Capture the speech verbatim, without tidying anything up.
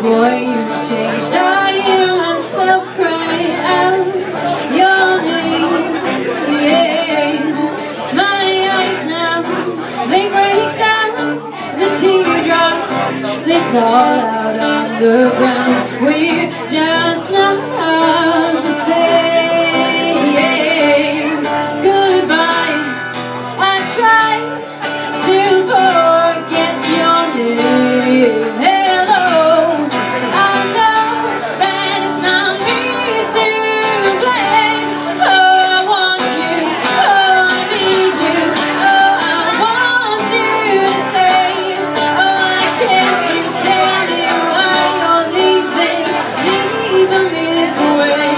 boy, you've changed. I hear myself cry out your name. Yeah, my eyes now, they break down. The teardrops, they fall out on the ground. We're just not the same. Goodbye, I try to forget your name. Hello, I know that it's not me to blame. Oh, I want you, oh, I need you, oh, I want you to stay. Oh, why can't you tell me why you're leaving, leaving me this way?